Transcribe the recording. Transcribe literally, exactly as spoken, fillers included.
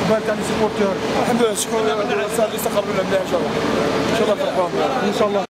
الاقبال تاع لي سيبورتور؟ الحمد لله شكون الاستقبال مليح ان شاء الله ان شاء الله فرحان ان شاء الله.